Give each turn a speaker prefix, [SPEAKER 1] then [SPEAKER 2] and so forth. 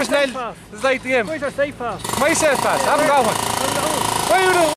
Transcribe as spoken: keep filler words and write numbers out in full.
[SPEAKER 1] just nailed.
[SPEAKER 2] pass?
[SPEAKER 1] This is like the game.
[SPEAKER 2] Where's our safe pass?
[SPEAKER 1] My safe pass. I haven't got one.
[SPEAKER 2] Where's our own?
[SPEAKER 1] Why are you doing?